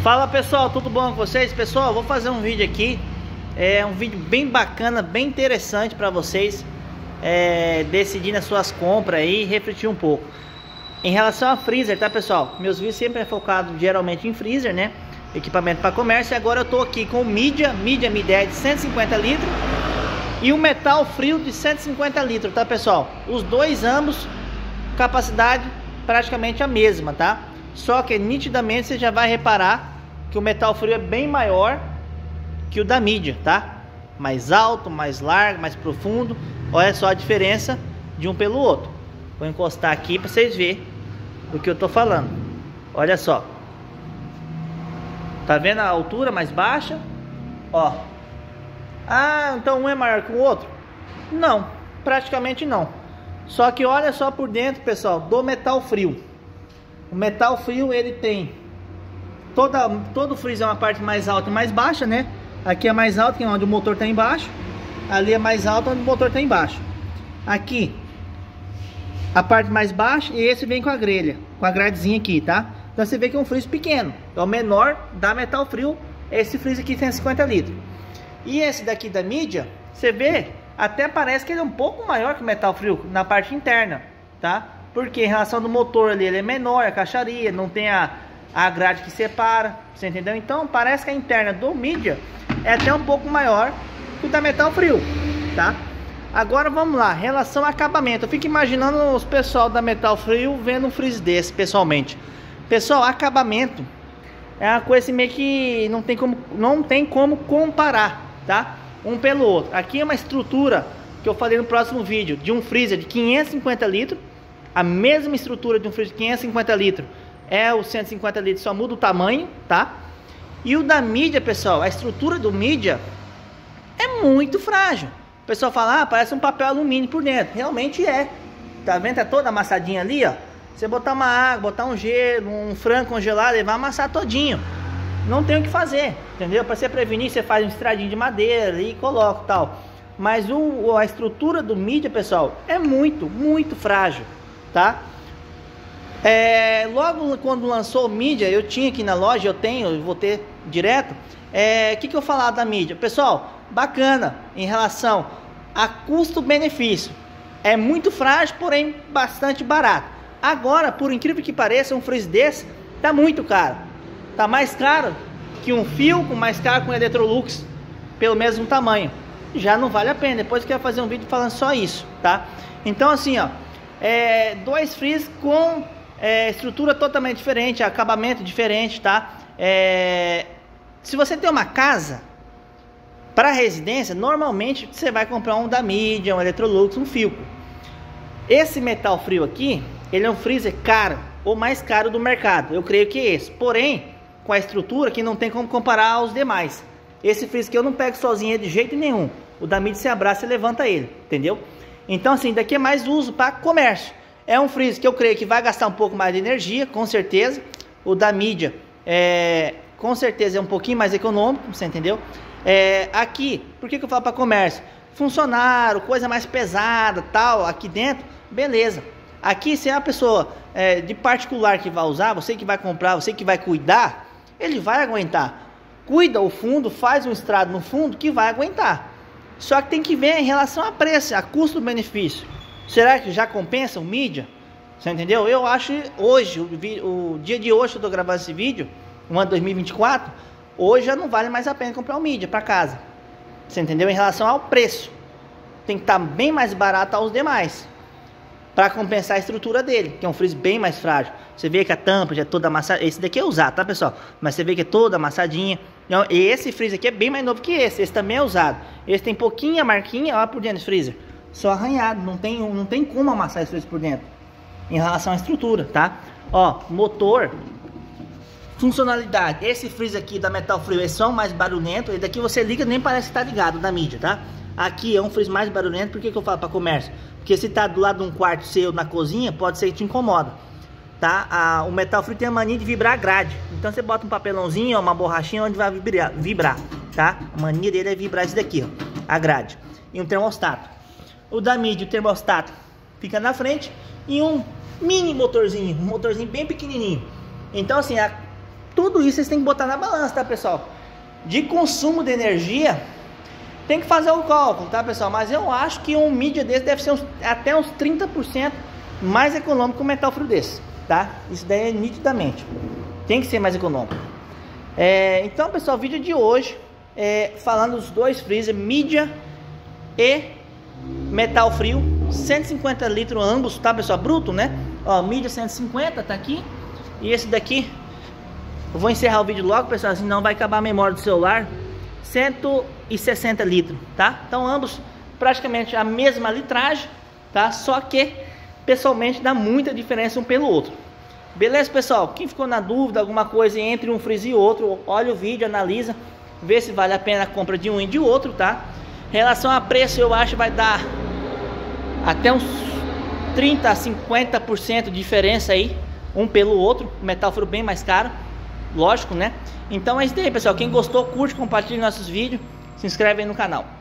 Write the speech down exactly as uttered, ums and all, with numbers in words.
Fala pessoal, tudo bom com vocês? Pessoal, vou fazer um vídeo aqui, é um vídeo bem bacana, bem interessante para vocês é, decidir nas suas compras aí e refletir um pouco. Em relação a freezer, tá pessoal? Meus vídeos sempre é focado geralmente em freezer, né? Equipamento para comércio. E agora eu tô aqui com o Midea, Midea M dez de cento e cinquenta litros e o Metal Frio de cento e cinquenta litros, tá pessoal? Os dois ambos, capacidade praticamente a mesma, tá? Só que nitidamente você já vai reparar que o Metal Frio é bem maior que o da Midea, tá? Mais alto, mais largo, mais profundo. Olha só a diferença de um pelo outro. Vou encostar aqui para vocês verem do que eu tô falando. Olha só. Tá vendo a altura mais baixa? Ó. Ah, então um é maior que o outro? Não, praticamente não. Só que olha só por dentro, pessoal, do Metal Frio. O Metal Frio, ele tem toda, todo o freezer é uma parte mais alta e mais baixa, né? Aqui é mais alto, que é onde o motor está embaixo. Ali é mais alto, onde o motor está embaixo. Aqui a parte mais baixa, e esse vem com a grelha, com a gradezinha aqui, tá? Então você vê que é um freezer pequeno, é o menor da Metal Frio. Esse freezer aqui tem cinquenta litros. E esse daqui da Midea, você vê, até parece que ele é um pouco maior que o Metal Frio na parte interna, tá? Porque em relação do motor ali, ele é menor, a caixaria, não tem a, a grade que separa, você entendeu? Então parece que a interna do Midea é até um pouco maior que o da Metal Frio, tá? Agora vamos lá, relação ao acabamento. Eu fico imaginando os pessoal da Metal Frio vendo um freezer desse, pessoalmente. Pessoal, acabamento é uma coisa meio que não tem como, não tem como comparar, tá? Um pelo outro. Aqui é uma estrutura que eu falei no próximo vídeo, de um freezer de quinhentos e cinquenta litros. A mesma estrutura de um freezer de quinhentos e cinquenta litros é o cento e cinquenta litros, só muda o tamanho, tá? E o da Midea, pessoal, a estrutura do Midea é muito frágil. O pessoal fala, ah, parece um papel alumínio por dentro. Realmente é. Tá vendo? Tá toda amassadinha ali, ó. Você botar uma água, botar um gelo, um frango congelado, ele vai amassar todinho. Não tem o que fazer, entendeu? Para você prevenir, você faz um estradinho de madeira e coloca e tal. Mas o, a estrutura do Midea, pessoal, é muito, muito frágil, tá? É, logo quando lançou o Midea, eu tinha aqui na loja, eu tenho, eu vou ter direto. É, o que, que eu falar da Midea? Pessoal, bacana em relação a custo-benefício. É muito frágil, porém bastante barato. Agora, por incrível que pareça, um freezer desse tá muito caro. Tá mais caro que um Philco, mais caro que um Electrolux, pelo mesmo tamanho. Já não vale a pena. Depois eu quero fazer um vídeo falando só isso, tá? Então assim, ó, é, dois freezers com é, estrutura totalmente diferente, acabamento diferente, tá? É, se você tem uma casa para residência, normalmente você vai comprar um da Midea, um Electrolux, um Philco. Esse Metal Frio aqui, ele é um freezer caro, ou mais caro do mercado. Eu creio que é esse. Porém, com a estrutura que não tem como comparar aos demais. Esse freezer que eu não pego sozinho de jeito nenhum. O da Midea se abraça e levanta ele, entendeu? Então assim, daqui é mais uso para comércio. É um freezer que eu creio que vai gastar um pouco mais de energia, com certeza. O da Midea, é, com certeza é um pouquinho mais econômico, você entendeu? É, aqui, por que, que eu falo para comércio? Funcionário, coisa mais pesada, tal, aqui dentro, beleza. Aqui, se é uma pessoa é, de particular que vai usar, você que vai comprar, você que vai cuidar, ele vai aguentar. Cuida o fundo, faz um estrado no fundo que vai aguentar. Só que tem que ver em relação a preço, a custo-benefício. Será que já compensa o Midea? Você entendeu? Eu acho hoje, o, o dia de hoje eu estou gravando esse vídeo, no ano dois mil e vinte e quatro, hoje já não vale mais a pena comprar o Midea para casa. Você entendeu? Em relação ao preço, tem que estar bem mais barato aos demais, para compensar a estrutura dele, que é um freezer bem mais frágil. Você vê que a tampa já é toda amassada. Esse daqui é usado, tá pessoal? Mas você vê que é toda amassadinha. Então, esse freezer aqui é bem mais novo que esse. Esse também é usado. Esse tem pouquinha marquinha, ó, por dentro desse freezer. Só arranhado, não tem, não tem como amassar esse freezer por dentro. Em relação à estrutura, tá? Ó, motor, funcionalidade. Esse freezer aqui da Metal Frio é só mais barulhento. Esse daqui você liga, nem parece que tá ligado da Midea, tá? Aqui é um freezer mais barulhento. Por que que eu falo para comércio? Porque se tá do lado de um quarto seu na cozinha, pode ser que te incomoda, tá? A, o Metal Frio tem a mania de vibrar a grade. Então você bota um papelãozinho, uma borrachinha onde vai vibrar, vibrar, tá? A mania dele é vibrar isso daqui, ó, a grade. E um termostato. O da Midea, o termostato fica na frente e um mini motorzinho, um motorzinho bem pequenininho. Então assim, a tudo isso vocês têm que botar na balança, tá, pessoal? De consumo de energia, tem que fazer o cálculo, tá, pessoal? Mas eu acho que um mídia desse deve ser uns, até uns trinta por cento mais econômico que um metal frio desse, tá? Isso daí é nitidamente. Tem que ser mais econômico. É, então, pessoal, o vídeo de hoje é falando dos dois freezer, mídia e metal frio, cento e cinquenta litros ambos, tá, pessoal? Bruto, né? Ó, mídia cento e cinquenta, tá aqui. E esse daqui, eu vou encerrar o vídeo logo, pessoal, senão vai acabar a memória do celular. cento e sessenta litros, tá? Então ambos praticamente a mesma litragem, tá? Só que pessoalmente dá muita diferença um pelo outro. Beleza, pessoal? Quem ficou na dúvida, alguma coisa entre um freezer e outro, olha o vídeo, analisa, vê se vale a pena a compra de um e de outro, tá? Em relação a preço, eu acho que vai dar até uns trinta a cinquenta por cento de diferença aí, um pelo outro. O metal frio bem mais caro, lógico, né? Então é isso aí, pessoal. Quem gostou, curte, compartilhe nossos vídeos, se inscreve aí no canal.